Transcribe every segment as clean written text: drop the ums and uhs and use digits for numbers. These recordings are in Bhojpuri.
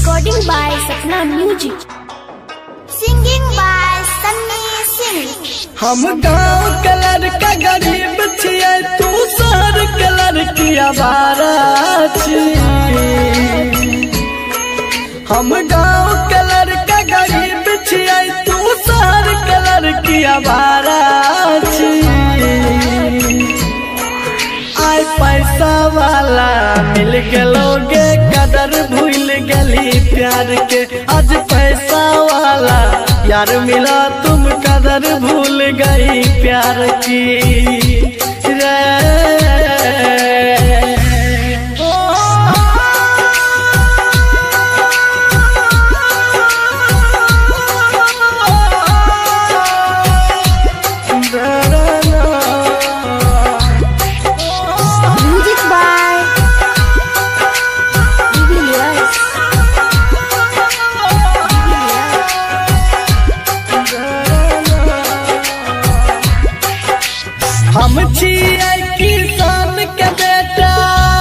Recording by Sapna Music. Singing by Sunny Singh. हम गाँव कलर का गरीब छियै, तू शहर कलर की आवारा छी। हम गाँव कलर का गरीब छियै, तू शहर कलर की आवारा छी। आय पैसा वाला मिल गलोगे, कदर भूल गली प्यार के। आज पैसा वाला यार मिला, तुम कदर भूल गई प्यार की रे। हम छियै किसान के बेटा,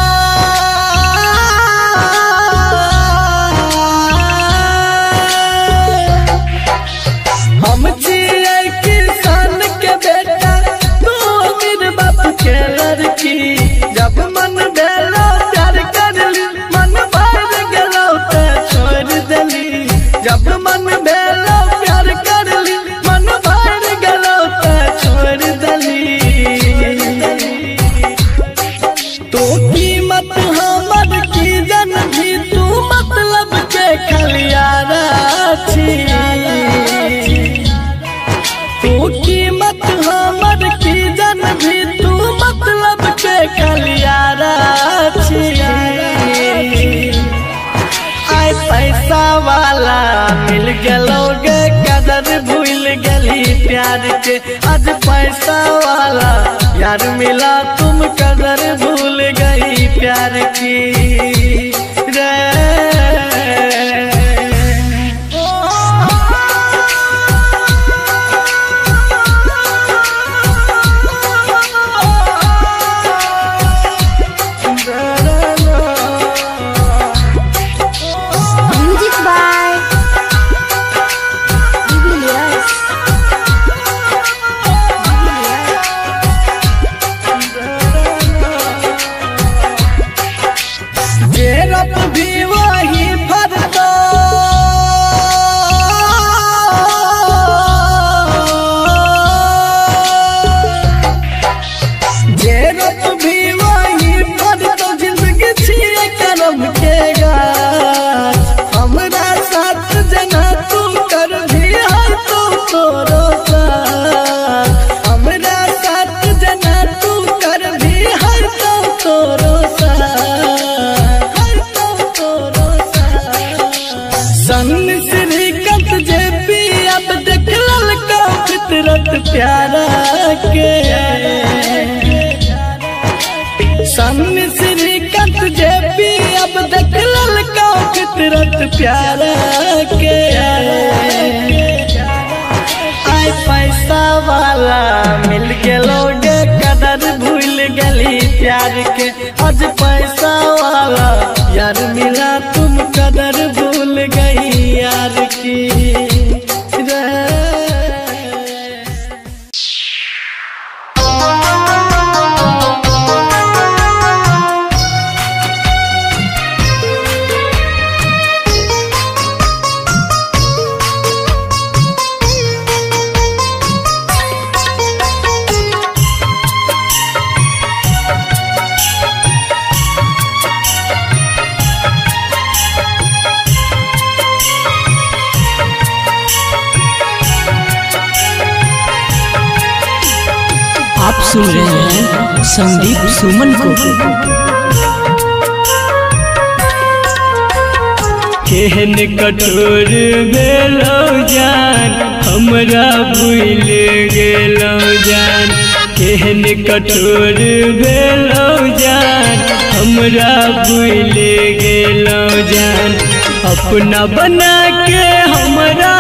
हम छियै किसान के बेटा, तू अमीर बाप के लड़की। जब मन भेलो प्यार कर ली, मन भर गेलो तो छोड़ देली। जब मन भेलो प्यार कर ली, मन भर गेलो तो छोड़ देली। तो कीमत हमर की जन भी, तू मतलब के खलियारा छी। तू कीमत हमर की जन भी, तू मतलब के खलियारा छी। आय पैसा वाला मिल गलोगे, कदर भूल गली प्यार के। आज पैसा वाला यार मिला, तुम कदर भूल गई प्यार की रे। जेरप भी वही फरतो, जेरप भी वही फरतो। जिंदगी छियै करम के गाछ, हमरा साथ जना तू कर भी है तो तोरो साथ। हमरा साथ जना तू कर भी है तो तोरो साथ। श्रीकांत जेपी अब देख ललका फितरत प्यारा के। सन्नी श्रीकांत जेपी अब देख ललका फितरत प्यारा के। आय पैसा वाला मिल गलोगे, कदर भूल गली प्यार के। आज पैसा वाला यार मिला, तुम कदर भूल गई यार की रे। आप सुन रहे हैं संदीप सुमन को। केहन कठोर भेलो जान, हमरा भूल गेलो जान। केहन कठोर भेलो जान, हमरा भूल गेलो जान। अपना बना के हमरा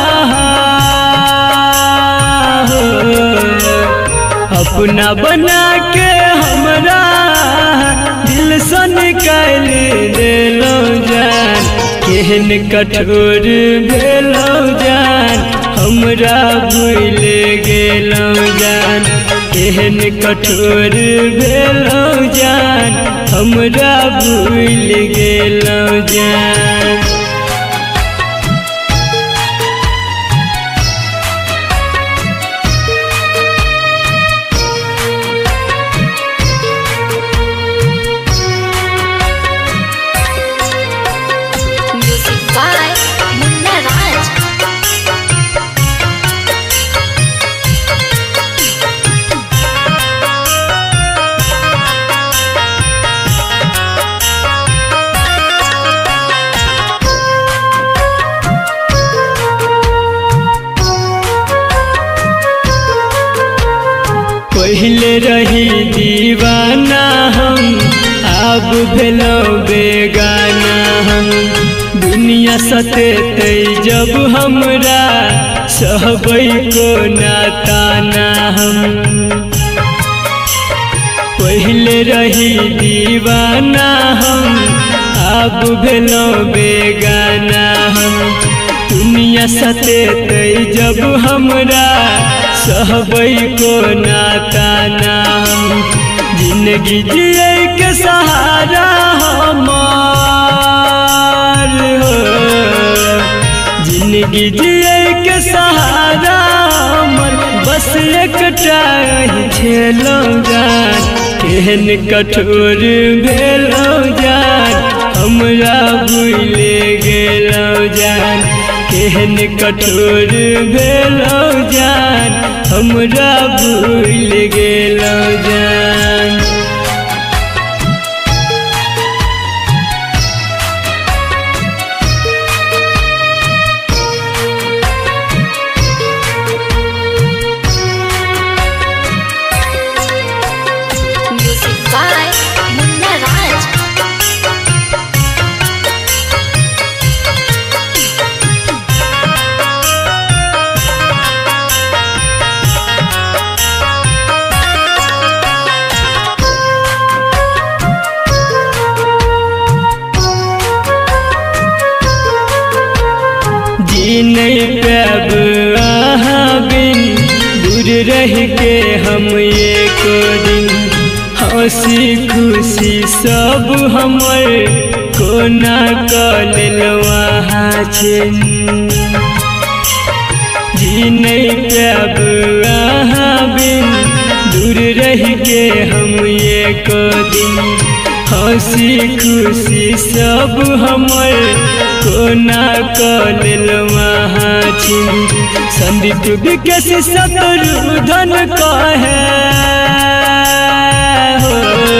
अपना बना के हमरा दिल से निकाल देलो जान। केहन कठोर भेलौ जान हमरा भूल गेलौ जान केहन कठोर भेलौ जान हमरा भूल गेलौ जान पहले रही दीवाना हम अब भेलौ बेगाना हम दुनिया सतेतै जब हमरा सहबै को नाताना हम पहले रही दीवाना हम अब भेलौ बेगाना हम दुनिया सतेतै जब हमरा सहबै को नाताना हम जिंदगी जिए के सहारा हमार हो जिंदगी जिए के सहारा हमर बस एकटा छेलौ जान केहन कठोर भेलौ जान हमरा भूल गेलौ जान केहन कठोर भेलौ जान हमरा भूल गेलौ जान नहीं पाब अहाँ बिन दूर रह के हम एक दिन हंसी खुशी सब हमर कोना कऽ लेलौ अहाँ छिन जी नहीं पाब अहाँ बिन दूर रह के हम एक दिन हंसी खुशी सब हमर कोना कऽ लेलौ अहाँ छिन संदीप विकेश शत्रुधन कहे हो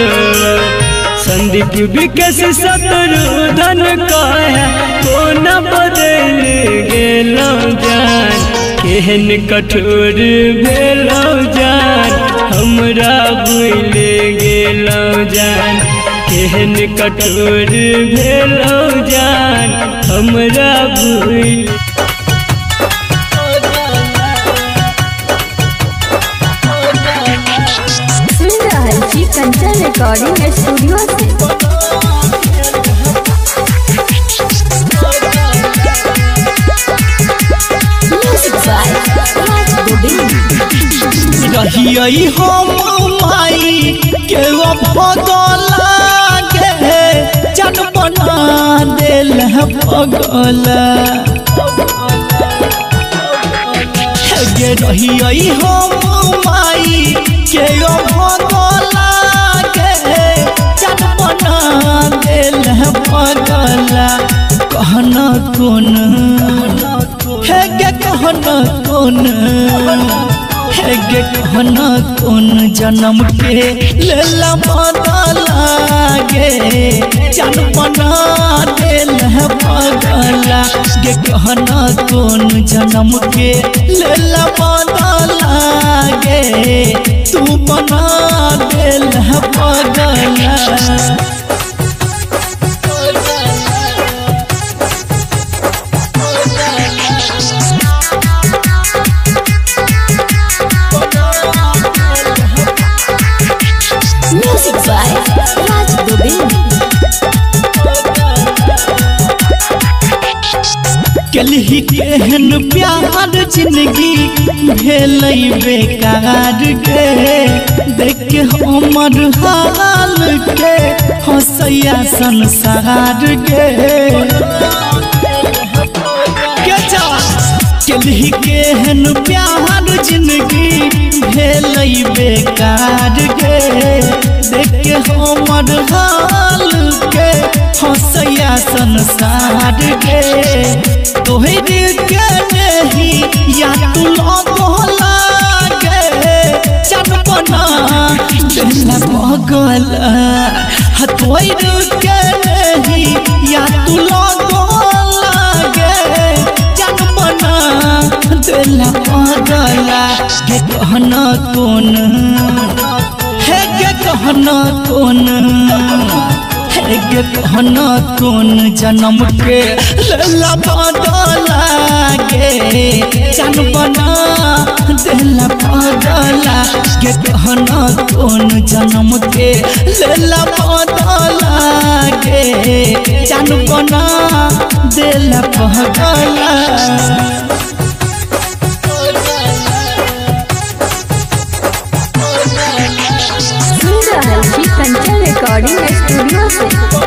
संदीप विकेश शत्रुधन कहे कोना बदल गेलौ जान केहन कठोर भेलौ जान हमरा भूल गेलौ जान केहन कठोर भेलौ जान हमरा भूल सुन रहल छी कंचन रिकॉर्डिंग स्टूडियो से रहियै हम माई के भगला गे जन बना देल पगला गे रहियै हम माई के भगला गे जन बना देल पगला कहना कोन हे गे कहना कोन हे गे कहना कोन जन्म के लेला बदला गे जन बना देल पगला गे कहना कोन जन्म के लेला बदला गे तू बना देल पगला कलही केहन प्यार जिंदगी भेलै बेकार के देख के हमर हाल के हंसैया संसार के कलही केहन प्यार जिंदगी भेलै बेकार के देख के हमर हाल के हंसैया संसार के तोहरे के नहीं या तू लगला गे चनपना दिल पगल तोहरे के नहीं या तू लगला गे चनपना दिल पगल गे कहना कौन है गे कहना कौन कहना कौन जन्म के लला बदला गे जनबना दिला बदला गे कहना कौन जन्म के लला बदला गे जनबना दिला बदला कंचन रिकॉर्डिंग स्टूडियो से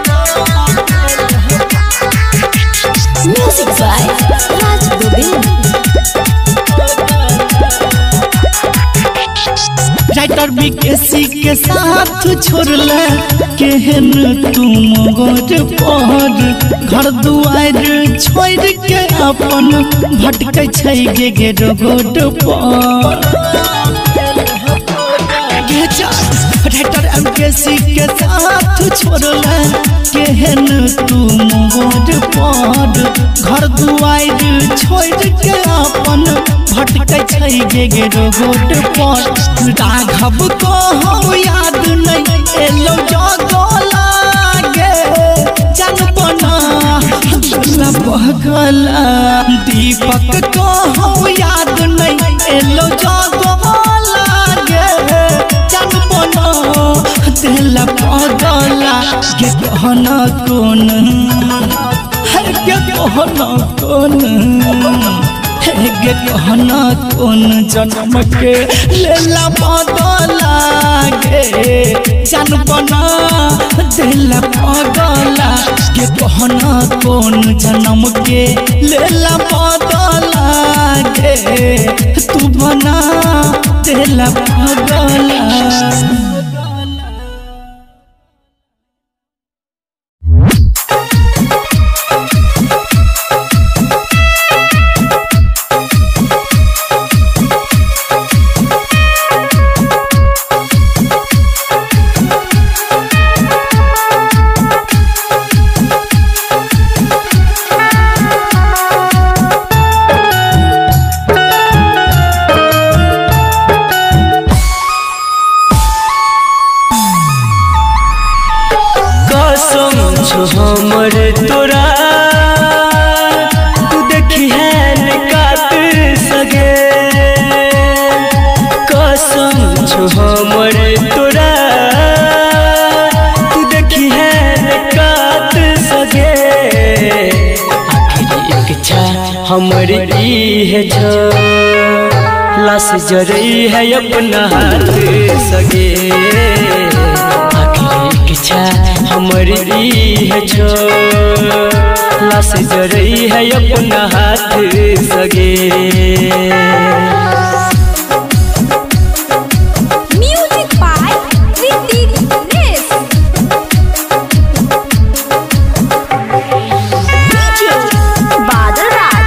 music by Raj Govind. Writer BKC के साथ छोड़ला केहन तुम गोर पर घर दुआर छोड़ के अपन भटकै छै गे रोड पर राइटर एमकेसी के साथ छोड़ला केहन तुम गोर पर घर दुआर छोड़ के अपन भटकै छै गे रोड पर राघव को याद नहीं एलो जगला गे जनपना बगला दीपक को याद नहीं एलो जगला गे जनपना दिल पगला गे कहना कौन है गे कहना कौन गे कहना कौन जन्म के लेला बदला गे जनपना दिल पगला गे कहना कौन जन्म के लेला बदला गे तू बना दिल पगला। हमर तोरा तू देखी है काट सगे कसम छो हमर तोरा तू देखी है काट सगे आखिरी इच्छा हमर ई है छो लाश जरई है अपना हाथ सगे इच्छा हमर ई है छो लाश जरई है अपना हाथ सगे। म्यूजिक बाय ऋतिक रेस। डीजे बादल राज।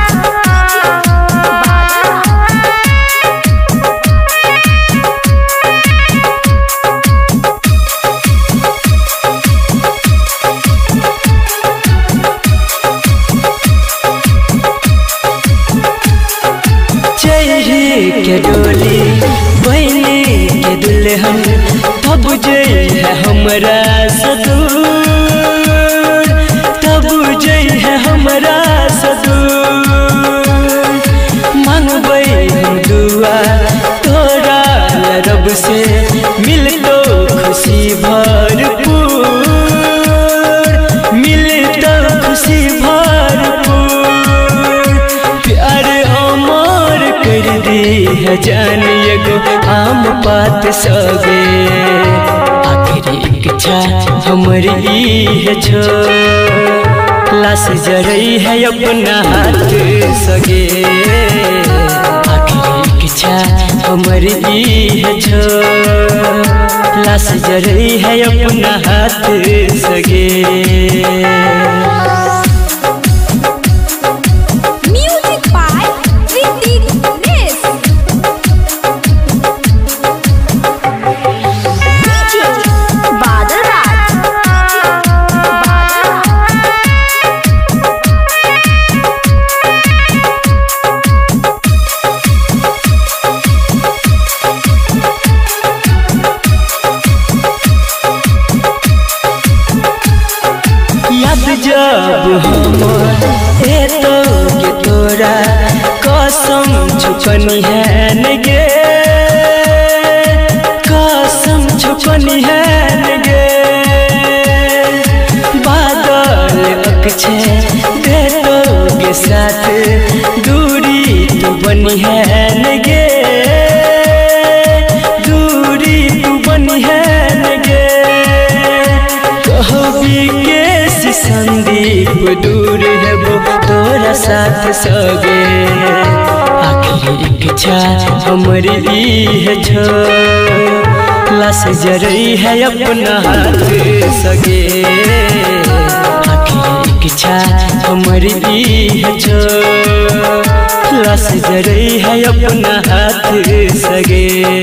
के डोली बहनी के दुल्हन तब जय है हमरा सदूर तब जय है हमरा सदूर मांगबै हम दुआ तोरा रब से मिलतो खुशी भरपूर मिलतो खुशी भरपूर है जान एगो आम बात सगे आखिरी इच्छा हमारी है छो लाश जरई है अपना हाथ सगे आखिरी इच्छा हमारी है छो लाश जरई है अपना हाथ सगे म्यूजिक बाय ऋतिक नेस डीजे बादल राज जब हम तो के तोरा कसम छुपनी है नगे कसम छुपनी है नगे बादल अक्षे दे तो के साथ दूरी तू बनी है नगे दूरी तू बनी है नगे कहबी के संदीप दूर है वो तोरा साथ सगे आखिरी इच्छा हमारी है छो लाश जरई है अपना हाथ सगे आखिरी इच्छा हमारी है छो लाश जरई है अपना हाथ सगे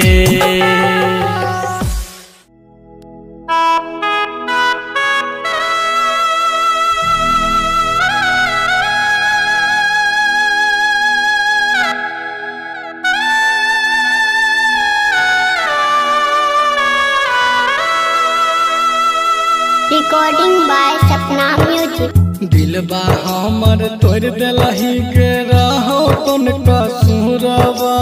रिकॉर्डिंग बाय सपना म्यूजिक। दिलबा हमर तोड़ दिलही के रहो तुन कसूरवा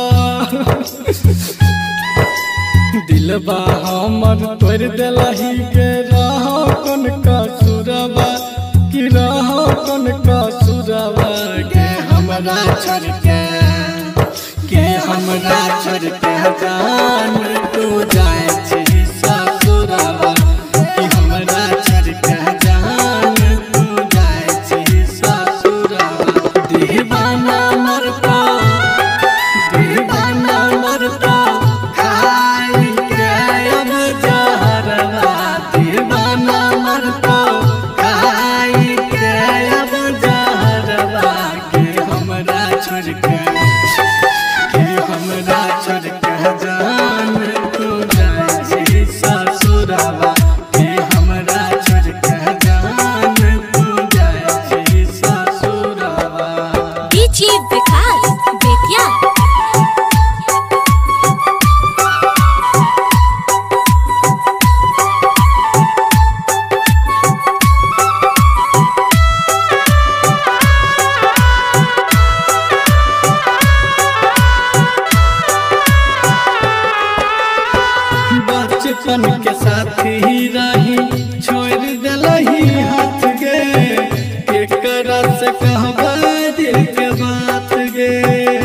दिलबा हमर तोड़ दिलही के रहो तुन कसूरवा कि रहो तुन कसूरवा के हमरा छोड़ के हमरा छोड़ के जान तू जाए छी ससुरवा कि हमरा छोड़ के जान तू जाए छी ससुरवा दीवाना मरता खाई के अब जहरवा दीवाना मरता खाई के अब जहरवा के हमरा छोड़ के जान तू जाए छी ससुरवा के हमरा छोड़ के जान तू जाए छी ससुरवा डीजे विकास बेतिया बचपन के साथी रही छोड़ दिलही हाथ गे केकरा से कहबा दिल के बात गे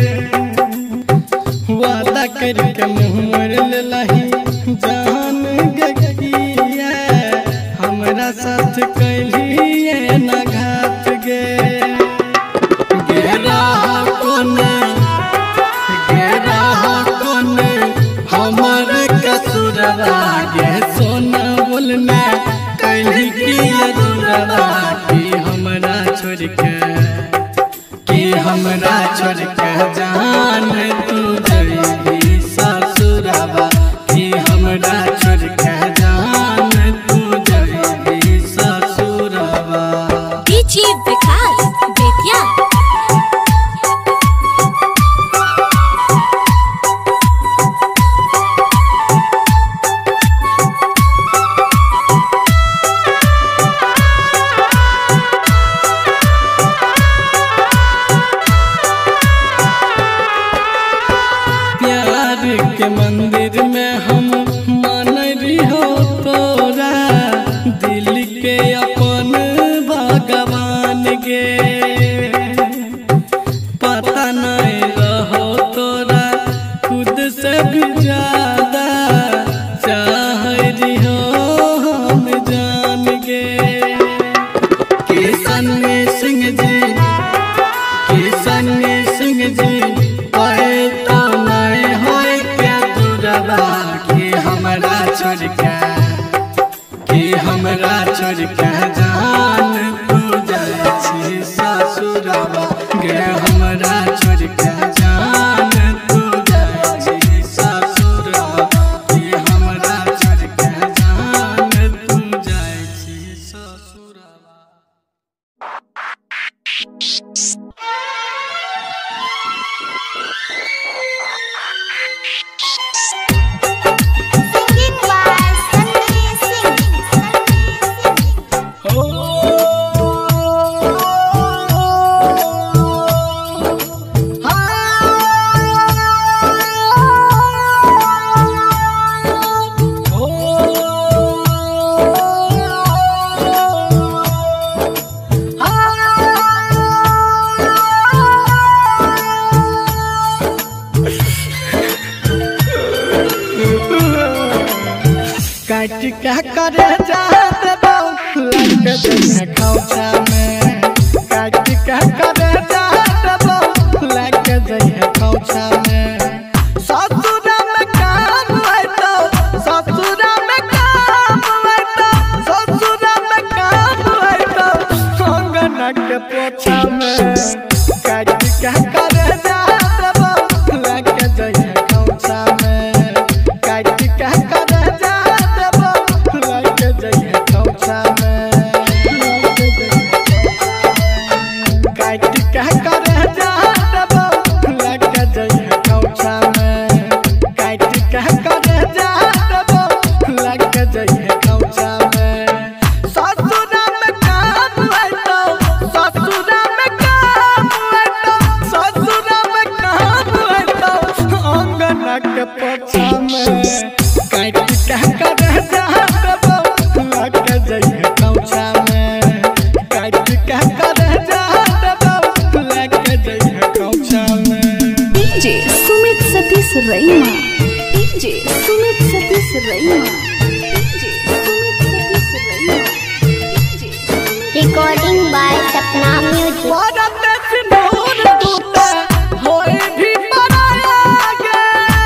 वादा करके मुँह मोड़ लेलही जान गकिया हमरा साथ कैलिए न घात गे गेरा कोने हमर कसूरवा गे सोना बोलना कैली की अधूरवा कि हमरा छोड़ के जान तू जइबी ससुरवा कि हमरा छोड़ के जान तू जइबी ससुरवा डीजे विकास बेतिया प्यार के मंदिर में हम मान रही हो तोरा दिल के अपन भगवान गे पता नहीं रहो तोरा क्या करे जाते बाबू लग जइहे खौचा में काट क्या करे जाते बाबू लग जइहे खौचा में ससुर में काम है तो ससुर में काम है तो ससुर में काम है तो अंगन के पोछा में काट क्या करे जाते बाबू लग जइहे खौचा में काट क्या करे जाते बाबू लग जइहे खौचा में काट क्या करे जाते बाबू लग जइहे खौचा में काट क्या करे जाते बाबू लग जइहे खौचा में ससुर में काम है तो ससुर में काम है तो ससुर में काम है तो अंगन के पोछा में काट क्या करे जाते बाबू लग जइहे खौचा में काट क्या करे जाते बाबू लग जइहे खौचा में DJ Sumit Satish Raima DJ Sumit Satish Raima DJ Sumit Satish Raima DJ Recording by Sapna Music. भारत सिंदूर टूटे होए भी मनाया गे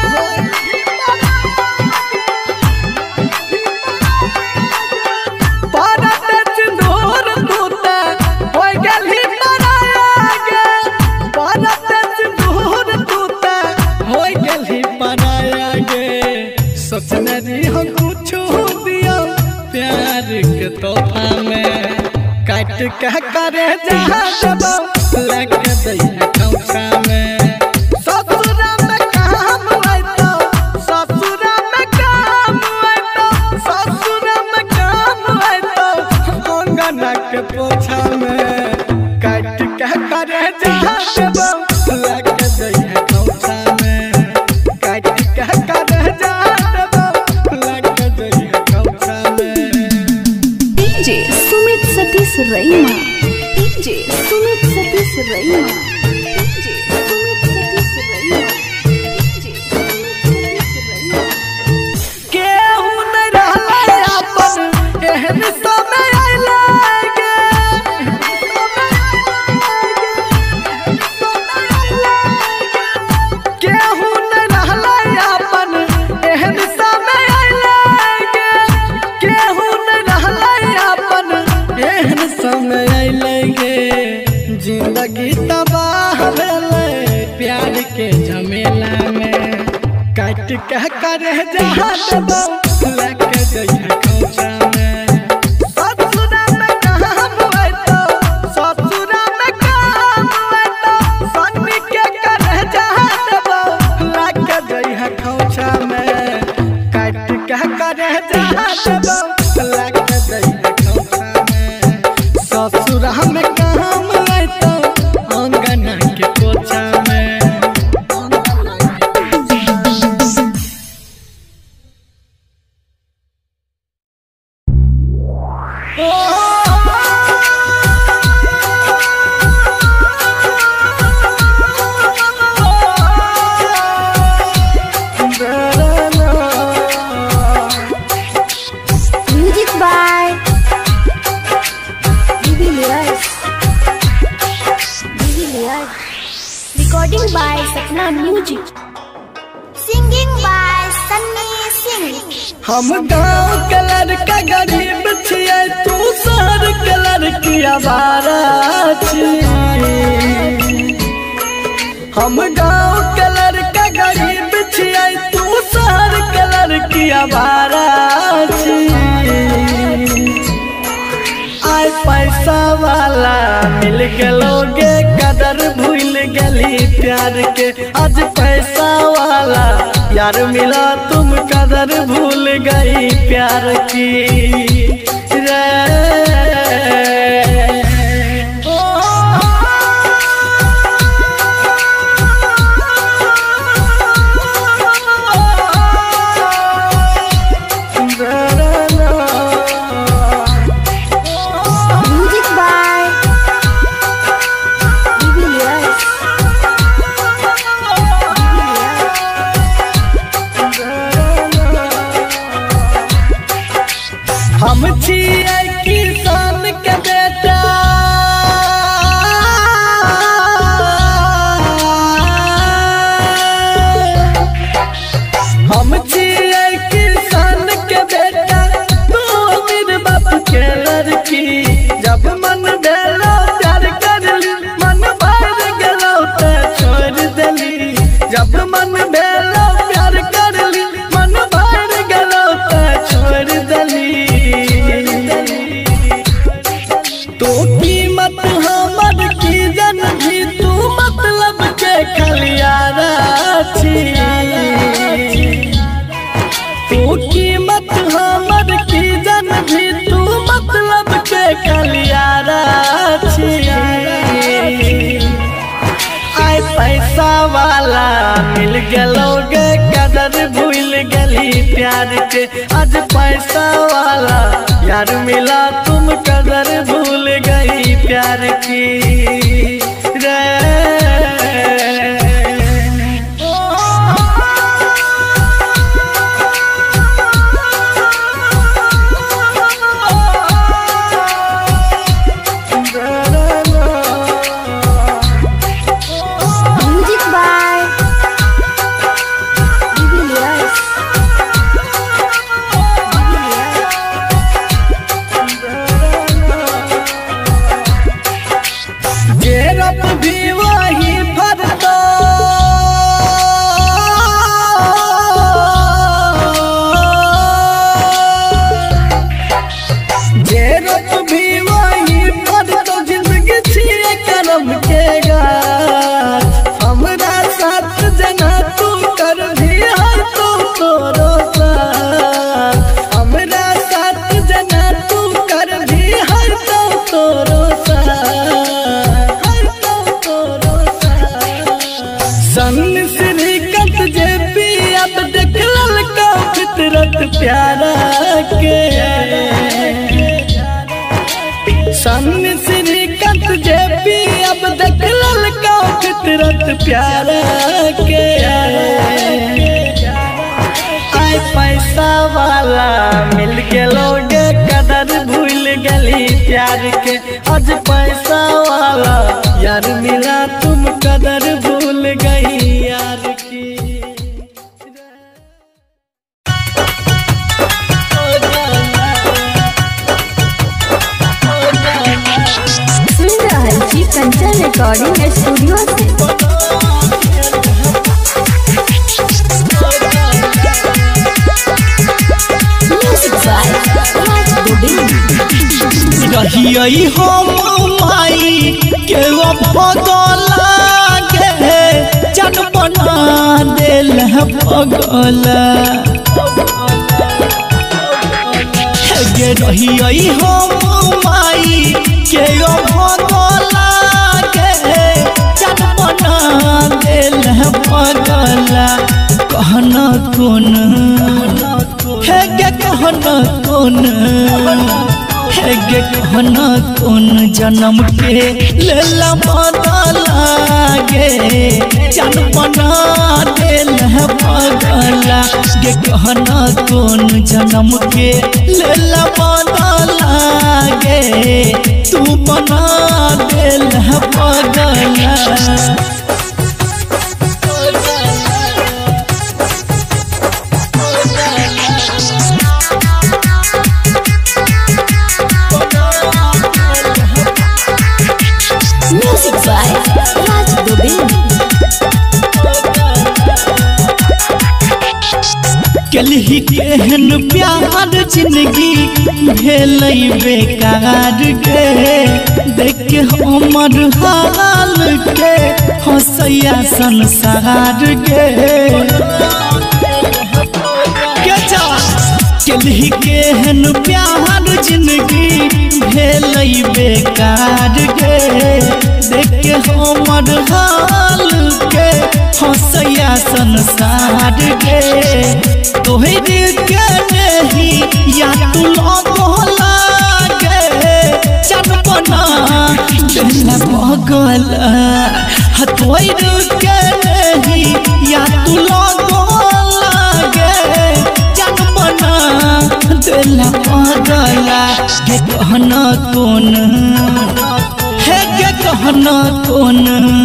भारत सिंदूर टूटे होए गेल ही मनाया गे भारत सिंदूर टूटे होए गेल ही मनाया गे सोचने दी हम कुछ दिया प्यार के तोहफा में काट क्या करे जाते लग जइहे खौचा में ससुर में काम है तो ससुर में काम है तो ससुर में काम है तो अंगन के पोछा में काट क्या करे जाते लग जइहे खौचा में काट क्या करे जाते लग जइहे खौचा में DJ Sumit Satish Raima DJ Sumit Satish Raima DJ Sumit Satish Raima DJ Sumit Satish Raima केहू न रहले अपन एहन समय आइले गे केहू न रहले अपन एहन समय आइले गे केहू न रहले अपन एहन समय आइले गे जिंदगी तबाह भेले प्यार के झमेला में काट क्या करे जाते बाबू लग जइहे खौचा में ससुर में काम है तो ससुर में काम है तो सन्नी के करे जाते बाबू लग जइहे खौचा में काट क्या करे जाते बाबू लग जइहे खौचा में ससुर में काम है तो अंगन के पोछा में music by De Villiers Recording by Sapna Music. Singing by Sunny Singh. हम गाँव के लड़का गरीब छियै तू शहर के लड़की आवारा छी हम गाँव के लड़का गरीब छियै तू शहर के लड़की आवारा छी आय पैसा वाला मिल गेलोगे कदर भूल गली प्यार के आज पैसा वाला यार मिला तुम कदर भूल गई प्यार की रे म्यूजिक बाय डिविलियर्स तो कीमत हमर की जन भी तू मतलब के खलियारा छी तू कीमत हमर की जन भी तू मतलब के खलियारा छी आय पैसा वाला मिल गलोगे कदर भूल गली प्यार के आज पैसा वाला यार मिला तुम कदर भूल गई प्यार की रे प्यारा के सन श्रीकांत जेपी अब देख ललका फितरत प्यारा के आय पैसा वाला मिल गलोगे कदर भूल गली प्यार के आज पैसा वाला यार मिला तुम कदर भूल गई यार की कंचन रिकॉर्डिंग स्टूडियो से रही हम माई के भगला के जन बना दिल पगला रही हम माई के भगला पगला कहना कौन है गे कहना कौन है गे कहना कौन जन्म के लेला बदला गे जन बना दिल पगला गे कहना कौन जन्म के लेला बदला गे तू बना दिल पगला कलही केहन प्यार जिंदगी भेल बेकार गे देख हमर हाल के हंसैया संसार गे कलही केहन प्यार जिंदगी भेल बेकार गे देख हमर हाल के हंसैया संसार गे तोहर के नहीं या तू लगला गे जन बना दिल पगला तोहर के नहीं या तू लगला गे जन बना दिल पगला गे कहना कौन है गे कहना कौन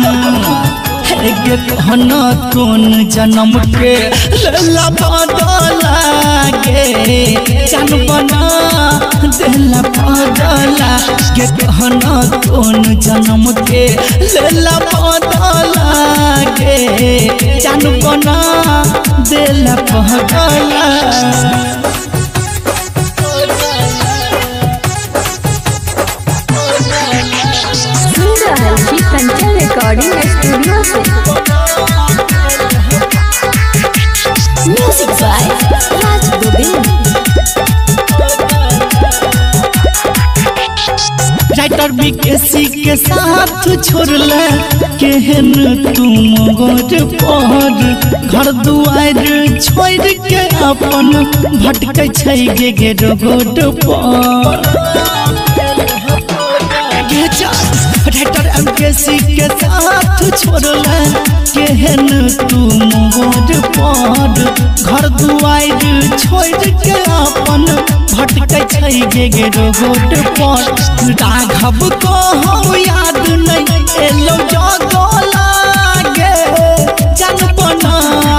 गे कहना कौन जन्म के लेला बदला गे जन बना दिल पगला गे कहना कौन जन्म के लेला बदला गे जन बना दिल पगला रिकॉर्डिंग स्टूडियो से। Music by Raj Govind. Writer BKC के साथ छोड़ले केहन तुम गोर पर घर दुआर छोड़ के अपन भटकै छै गे रोड पर। राइटर बीकेसी के साथ छोड़ले केहन तुम गोर पर घर दुआर छोड़ के अपन भटकै छै गे रोड पर। राघव को हम याद नहीं एलो जगो लागे जनपना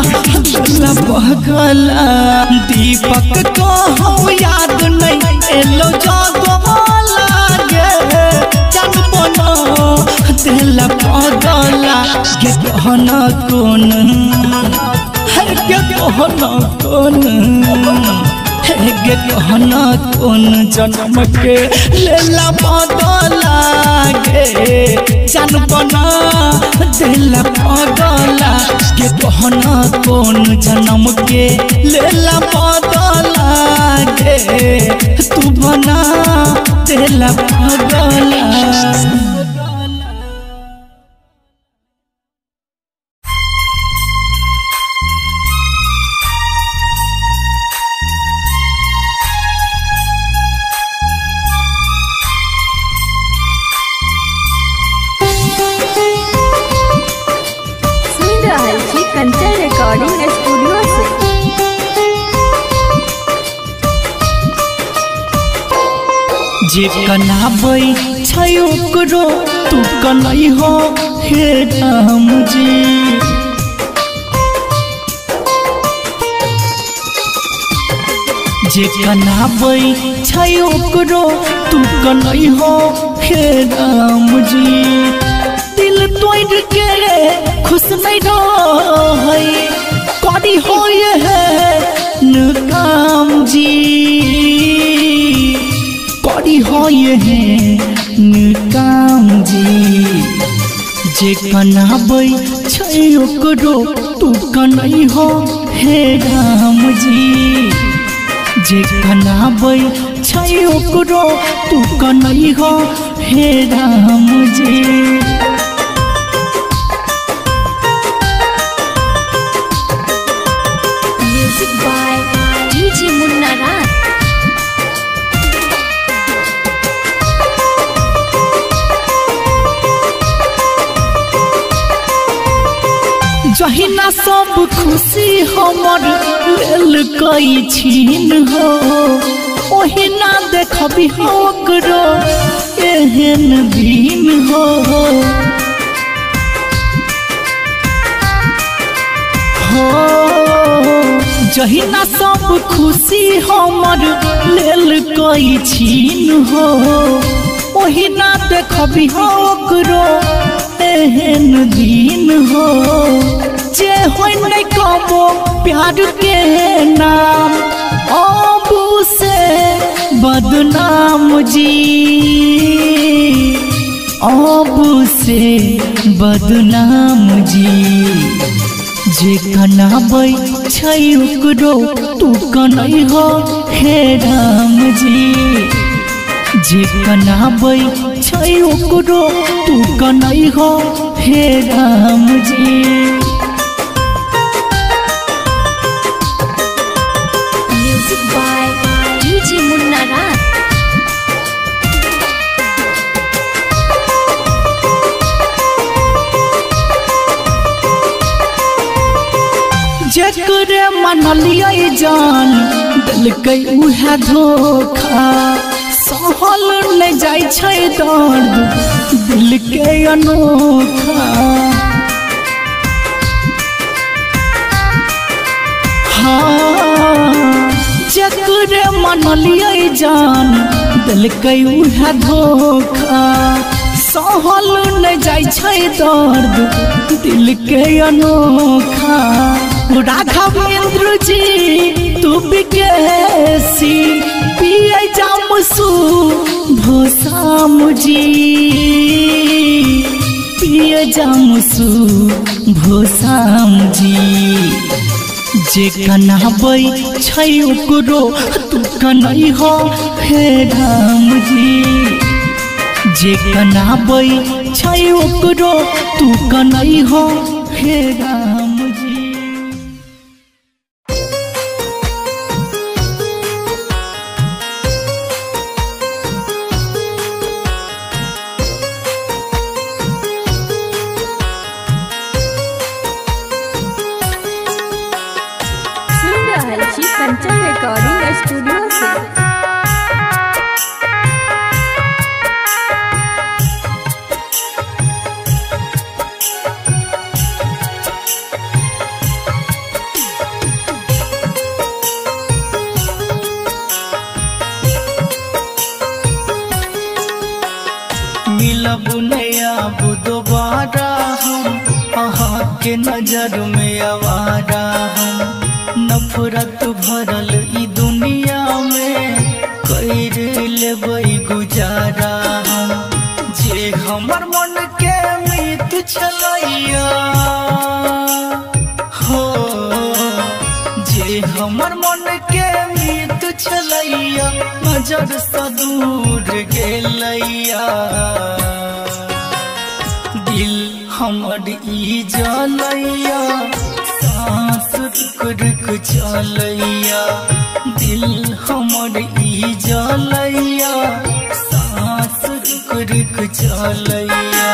बगला। दीपक को हम याद नहीं एलो जगो लागे जनपना दिल पगला। के कहना कौन है के कहना कौन गे कहना कौन जन्म के लेला बदला गे जनपना दिल पगला। गे कहना कौन जन्म के लेला बदला गे तू बना दिल पगला। कंचन रिकॉर्डिंग स्टूडियो से। जे कनाबै छै ओकरो तू कनै हो हे राम जी। जे कनाबै छै ओकरो तू कनै हो हे राम जी। दिल तोड़ के खुश नहीं रहे करी हो ये काम जी। करी हो ये काम जी। जे कनाबै छै ओकरो तू कनै हो हे राम जी। जे कनाबै छै ओकरो तू कनै हो हे राम जी। जहिना सब खुशी हमर लेल कई छीन हो ओहिना देखबी ओकरो एहन दिन हो। जहिना सब खुशी हमर लेल कई छीन हो ओहिना देखबी ओकरो एहन दिन हो। जे होय नहीं कबो प्यार के नाम अबू से बदनाम जी। अबू से बदनाम जी। जे कनाबै छै ओकरो तू कनै हो हे राम जी। जे कनाबै छै ओकरो तू कनै हो हे राम जी। जेकरे मनलियै जान दिलकै उहे धोखा। सहल नहीं जाय छै दर्द दिल के अनोखा। हाँ जेकरे मनलियै जान दिलकै उहे धोखा। सहल नहीं जाय छै दर्द दिल के अनोखा। राघवेंद्र जी तू बिकेसी पिए जामसू भोसाम जी। पिए जामुसु भोसाम जी जे कनाबै छै ओकरो तू कनै हो हे राम जी जे कनाबै छै ओकरो तू कनै हो हे राम जी। कंचन रिकॉर्डिंग स्टूडियो से मिलब नया दोबारा हम अहाँ के नजर में आवारा हम नफरत भरल ई दुनिया में कर लेबै गुजारा हम जे हमर मन के मीत छलैया हो जे हमर मन के मीत छलैया नजर से दूर गेलैया दिल हमर ई जलैया सांस रुक रुक चलैया दिल हमर ई जलैया सांस रुक रुक चलैया।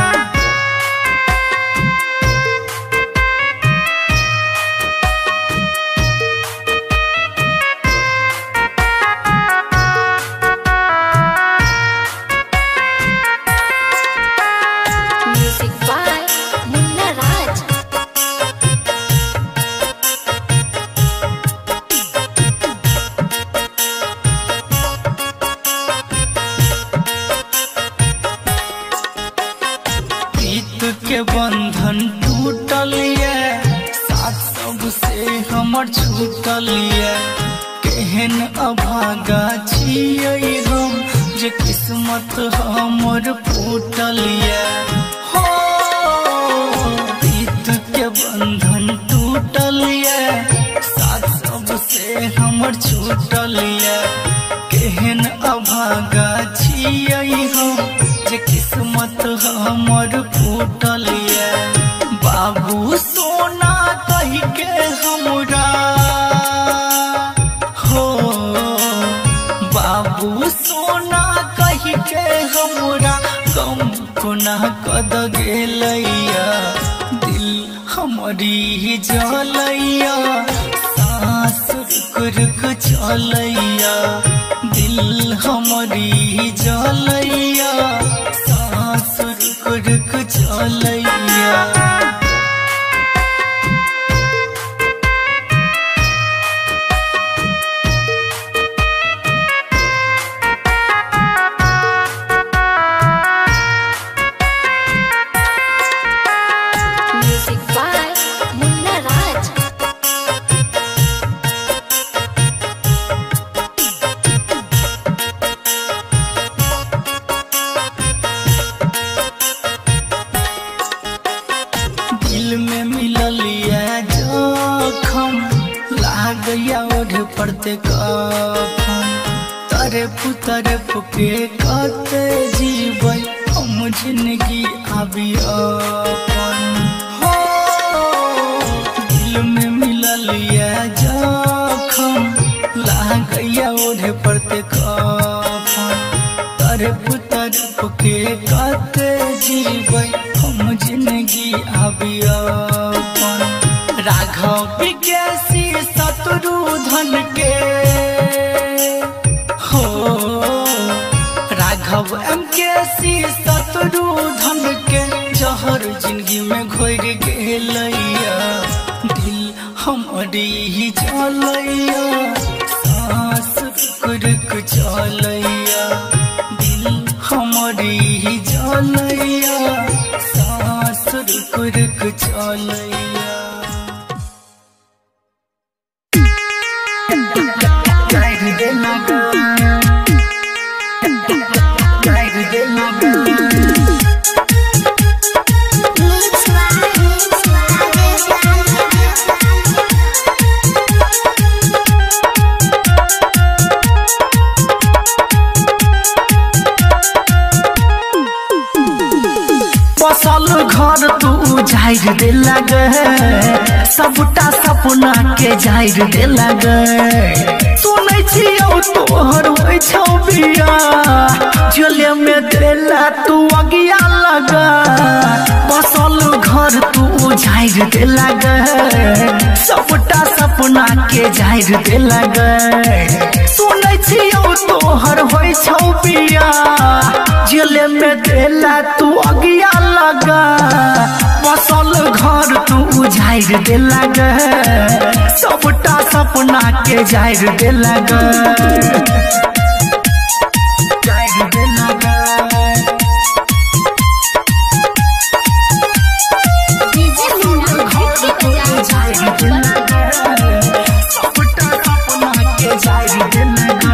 के बंधन टूटल ये साथ सबसे हमर छूटल ये केहन अभागा छियै हम जे किस्मत हमर फूटल ये हो प्रीत के बंधन टूटल ये साथ सबसे हमर छूटल ये केहन अभागा छियै हम जे किस्मत हमर फूटल ये बाबू सोना कहि के हमरा हो बाबू सोना कहि के हमरा गम कोना कद गेलैया दिल हमरी जलैया सांस रुक रुक चलैया दिल हमरी जलैया सांस रुक रुक चलैया। पड़ते कफन तरफ के कते जीवै हम जिंदगी आबी अपन हो दिल में मिलल ये जखम लागैया ओढ़े पड़ते कफन तरफ के कते जीवै हम जिंदगी आबी अपन राघव विज्ञासी शत्रुधन के हो राघव MKC शत्रुधन के जहर जिंदगी में घोर गेलैया दिल हमरी जलैया सांस रुक रुक चलैया दिल हमरी जलैया सांस रुक रुक चलैया। बसल घर तू जाहिर दे लगे सबटा सपना के जाहिर दे लगे सुनै छियौ तोहर होइ छौ बिया झोले में देला तू अगिया लगा बसल घर तू जाहिर दे लगे सबटा सपना के जाहिर दे लगे सुनै छियौ तोहर होइ छौ बिया झोले में देला तू अगिया लगा बसल घर तू जाहिर दे लगे सबटा सपना के जाहिर दे लगे जाहिर दे लगे जाहिर दे लगे सबटा सपना के जाहिर दे लगे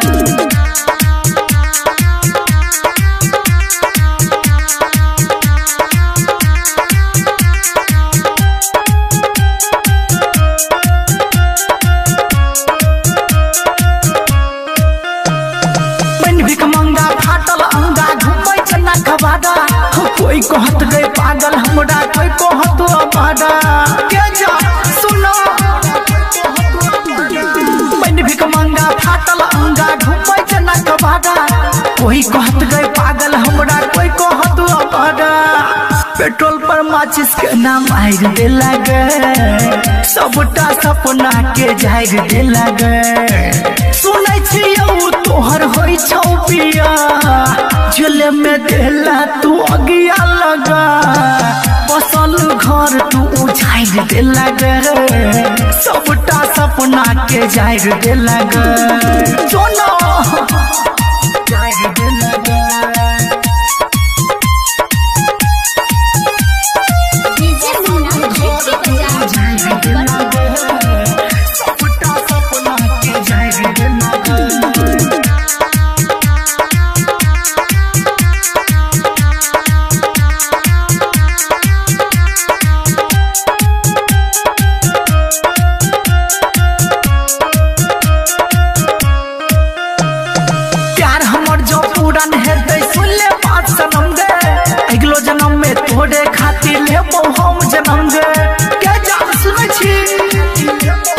कोई कहत गए पागल हमरा कोई कहत अबाड़ा के जा सुनो बन भिक मंगा फाटल अंगा घुमै जना कबाड़ा कोई कहत गए पागल हमरा कोई कहत अबाड़ा पेट्रोल पर माचिस के नाम आइर दे लगे सबटा सपना के जाहिर दे लगे सुनै छियौ तोहर होइ छौ पिया झोले में देला तू अगिया लगा बसल घर तू जाहिर दे लगे सबटा सपना के जाहिर दे लगे सोना जाहिर दे लगे सबटा सपना के जाहिर दे लगे तोरे खातिर लेबो हम जन्म गे के जान सुनै छी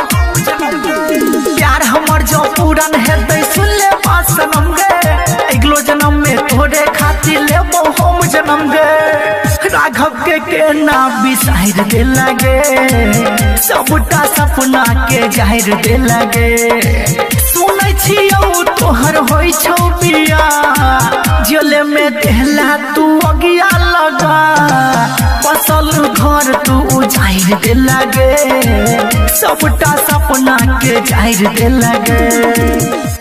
प्यार हमर जो पूरन हेतै सुन ले बात सनम गे अगलो जन्म में तोरे खातिर लेबो हम जन्म गे राघव के ना बिसाइर दे लगे सबटा सपना के जाहिर दे लगे सुनै छियौ तोहर होइ छौ बिया झोले में देला तू अगिया लगा बसल घर तू जाहिर दे लगे सबटा सपना के जाहिर दे लगे।